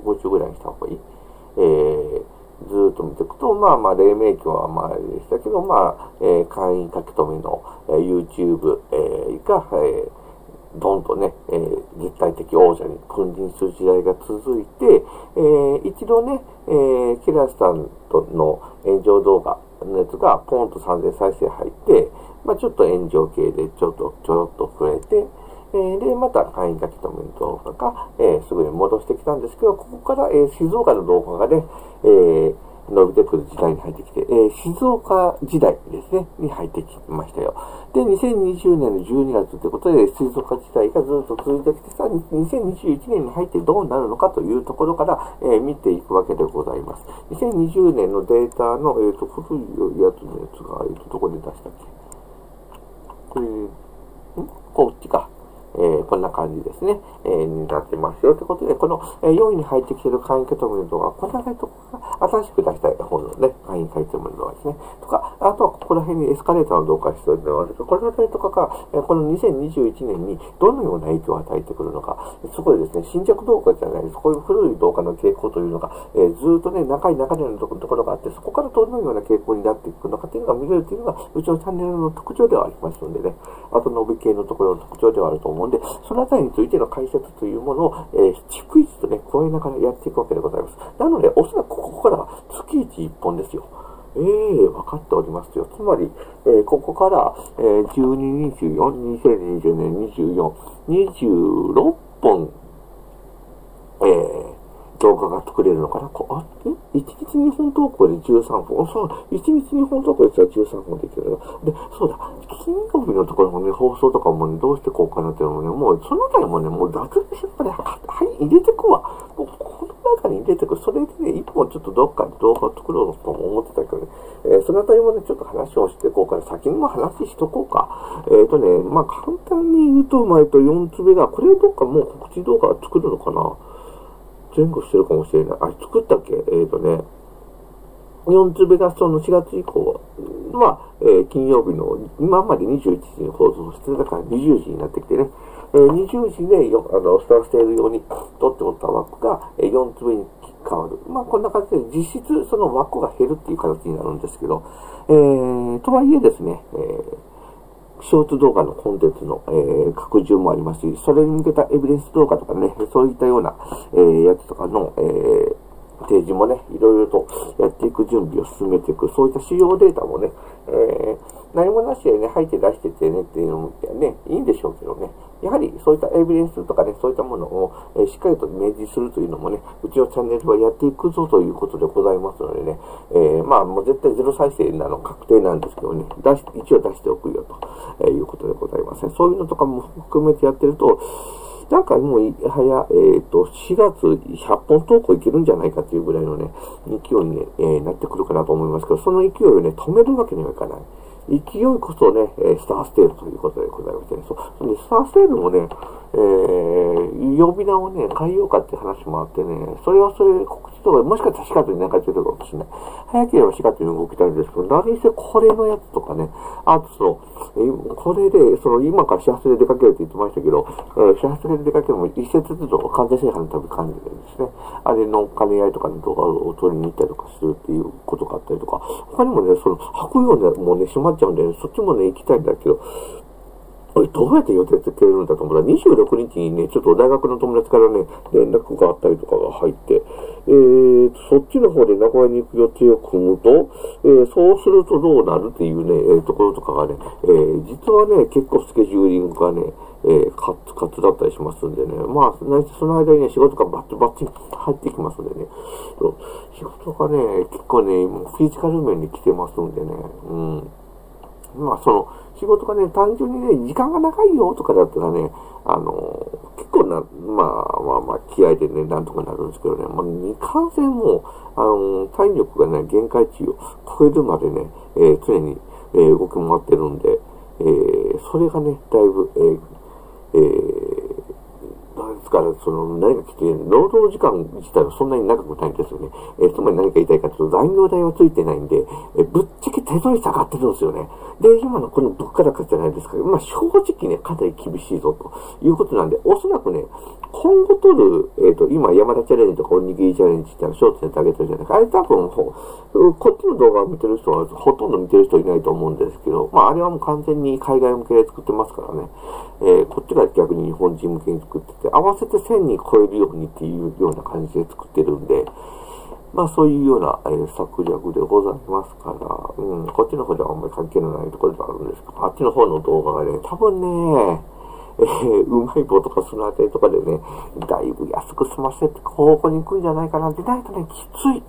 150ぐらいにした方がいい。ずーっと見ていくと、黎明期はあれでしたけど、会員書き留めの、YouTube、が、どんとね、絶対的王者に君臨する時代が続いて、一度ね、キラスさんとの炎上動画のやつがポンと3000再生入って、ちょっと炎上系でちょろっと触れて、で、また会員書き留めの動画が、すぐに戻してきたんですけど、ここから、静岡の動画がね、伸びてくる時代に入ってきて、静岡時代ですね、に入ってきましたよ。で、2020年の12月ということで、静岡時代がずっと続いてきて、さらに2021年に入ってどうなるのかというところから、見ていくわけでございます。2020年のデータの、古いやつのやつが、どこで出したっけ？これ、こっちか。こんな感じですね。になってますよ。ということで、この、4位に入ってきている会員書き留めの動画、この辺とか、新しく出したい方のね、会員書き留めの動画ですね。とか、あとはここら辺にエスカレーターの動画が必要ではあると、この辺とかが、この2021年にどのような影響を与えてくるのか、そこでですね、新着動画じゃないです。こういう古い動画の傾向というのが、ずっとね、長い流れのところがあって、そこからどのような傾向になっていくのかというのが見れるというのが、うちのチャンネルの特徴ではありますのでね、あと伸び系のところの特徴ではあると思うので、そのあたりについての解説というものを、逐一とね、加えながらやっていくわけでございます。なので、おそらくここからは月1、1本ですよ。分かっておりますよ。つまり、ここから、12、24、2020年24、26本、動画が作れるのかな。1日2本投稿で13本。そう、1日2本投稿で13本できるな。で、そうだ、金曜日のところもね、放送とかもね、どうしてこうかなっていうのもね、もう、そのあたりもね、もう雑にしっかり、はい、入れてくわ。もう、この中に入れてく。それでね、一本ちょっとどっかで動画を作ろうと思ってたけどね、そのあたりもね、ちょっと話をしていこうかな。先にも話しとこうか。簡単に言うと、4つ目が、これどっかもう告知動画作るのかな。前後してるかもしれない。作ったっけ4つ目がその4月以降は、金曜日の、今まで21時に放送してたから20時になってきてね、20時でスターステール用に取っておった枠が、4つ目に変わる。こんな感じで実質その枠が減るっていう形になるんですけど、とはいえですね、ショート動画のコンテンツの、拡充もありますし、それに向けたエビデンス動画とかね、そういったような、やつとかの、提示もね、いろいろとやっていく準備を進めていく、そういった主要データもね、何もなしでね、入って出しててねっていうのもね、いいんでしょうけどね、やはりそういったエビデンスとかね、そういったものを、しっかりと明示するというのもね、うちのチャンネルはやっていくぞということでございますのでね、もう絶対ゼロ再生なの確定なんですけどね、一応出しておくよと、いうことでございますね。そういうのとかも含めてやってると、なんかもう、4月100本投稿いけるんじゃないかっていうぐらいのね、勢いに、なってくるかなと思いますけど、その勢いをね、止めるわけにはいかない。勢いこそね、スターステールということでございましてね。そうでスターステールもね、呼び名をね、変えようかっていう話もあってね、それはそれ告知とか、もしかしたら4月になんか出てるかもしれない。早ければ4月に動きたいんですけど、何せこれのやつとかね、あとこれで、今から始発で出かけるって言ってましたけど、始発で出かけるのも一節ずつ完全制覇の旅感じでですね、あれの兼ね合いとかの動画を撮りに行ったりとかするっていうことがあったりとか、他にもね、白洋でもうね、閉まっちゃうんで、ね、そっちもね、行きたいんだけど、どうやって予定つけれるんだと思ったら、26日にね、ちょっと大学の友達からね、連絡があったりとかが入って、そっちの方で名古屋に行く予定を組むと、そうするとどうなるっていうね、ところとかがね、実はね、結構スケジューリングがね、カツだったりしますんでね、その間にね、仕事がバッチリ入ってきますんでね、仕事がね、結構ね、フィジカル面に来てますんでね、仕事がね、単純にね、時間が長いよとかだったらね、結構な、気合でね、なんとかなるんですけどね、いかんせんもう、体力がね、限界値を超えるまでね、常に、動き回ってるんで、それがね、だいぶ、 つから何か来て、労働時間自体はそんなに長くないんですよね。つまり何か言いたいかというと、残業代はついてないんで、ぶっちゃけ手取り下がってるんですよね。で、今のこの物価高じゃないですか。まあ、正直ね、かなり厳しいぞということなんで、おそらくね、今後取る、今、山田チャレンジとかおにぎりチャレンジってショートネタ上げてるじゃないか。あれ多分、こっちの動画を見てる人はほとんど見てる人いないと思うんですけど、まあ、あれはもう完全に海外向けで作ってますからね。こっちが逆に日本人向けに作ってて、合わせて1000人超えるようにっていうような感じで作ってるんで、まあそういうような、策略でございますから、こっちの方ではあんまり関係のないところではあるんですけど、あっちの方の動画がね、多分ね、うまい棒とかそのあたりとかでね、だいぶ安く済ませて方向に行くんじゃないかなってないとね、きつい。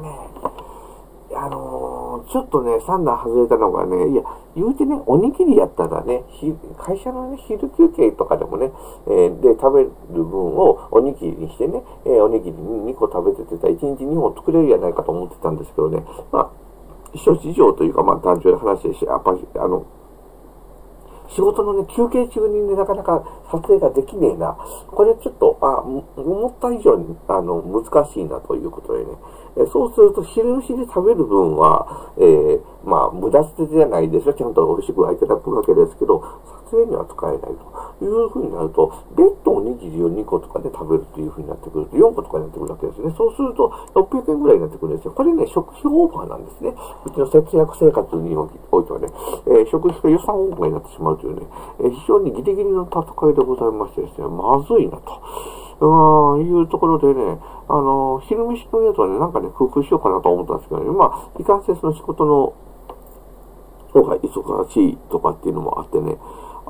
ちょっとね、三段外れたのがね、いや、言うてね、おにぎりやったらね、会社のね、昼休憩とかでもね、で、食べる分をおにぎりにしてね、おにぎり2個食べててたら1日2本作れるやないかと思ってたんですけどね、まあ、諸事情というか、まあ、単純な話でし、やっぱり、仕事のね、休憩中にね、なかなか撮影ができねえな。これちょっと、思った以上に、難しいなということでね。そうすると、昼飯で食べる分は、まあ、無駄捨てじゃないですよ。ちゃんと美味しくはいただくわけですけど、撮影には使えないという風になると、別途おにぎりを2個とかで食べるという風になってくると、4個とかになってくるわけですね。そうすると、600円ぐらいになってくるんですよ。これね、食費オーバーなんですね。うちの節約生活においてはね、食費が予算オーバーになってしまうというね、非常にギリギリの戦いでございましてですね、まずいなと。いうところでね、昼飯のやつはね、なんかね、工夫しようかなと思ったんですけどね、まあ、いかんせんその仕事の方が忙しいとかっていうのもあってね、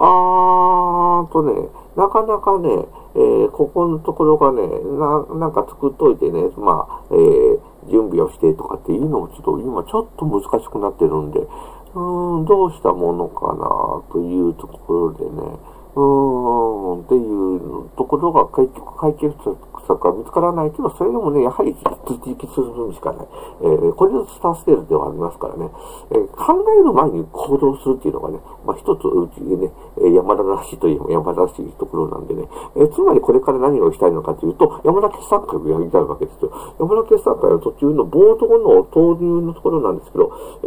なかなかね、ここのところがね、なんか作っといてね、まあ、準備をしてとかっていうのも今ちょっと難しくなってるんで、どうしたものかなというところでね、っていうところが結局解決策が見つからないけど、それでもね、やはり続き進むしかない。これぞスターステールではありますからね、考える前に行動するっていうのがね、まあ一つうちでね、山田らしいといえば山田らしいところなんでね、つまりこれから何をしたいのかというと、山田決算会をやりたいわけですよ。山田決算会の途中の冒頭の投入のところなんですけど、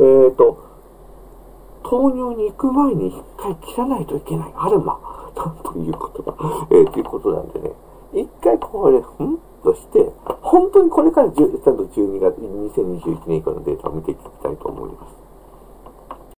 投入に行く前に一回切らないといけない。あれま、ということが、ということなんでね、一回これ、として、本当にこれからちゃんと12月、2021年以降のデータを見ていきたいと思います。